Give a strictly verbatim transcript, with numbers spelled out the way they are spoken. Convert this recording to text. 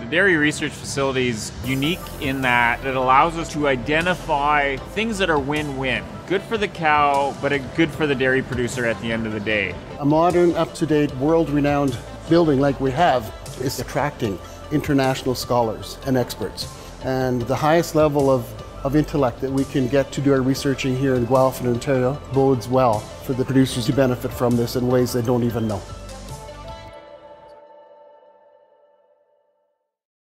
The dairy research facility is unique in that it allows us to identify things that are win-win. Good for the cow, but good for the dairy producer at the end of the day. A modern, up-to-date, world-renowned building like we have is attracting international scholars and experts. And the highest level of, of intellect that we can get to do our researching here in Guelph and Ontario bodes well for the producers to benefit from this in ways they don't even know.